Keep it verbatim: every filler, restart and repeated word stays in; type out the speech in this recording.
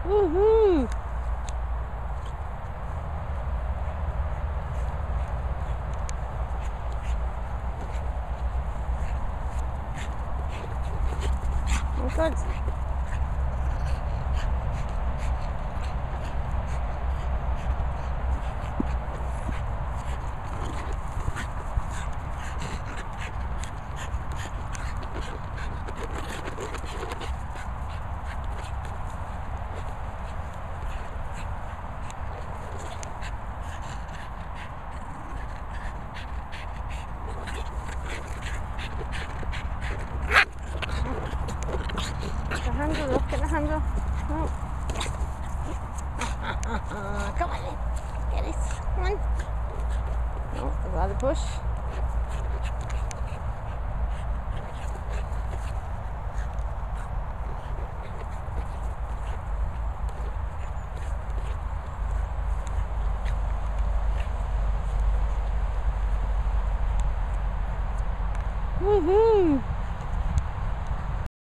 Woohoo! Oh, good. The handle, look at the handle. Oh. Come on, get it. Come on. Oh, I've got a push. Woohoo!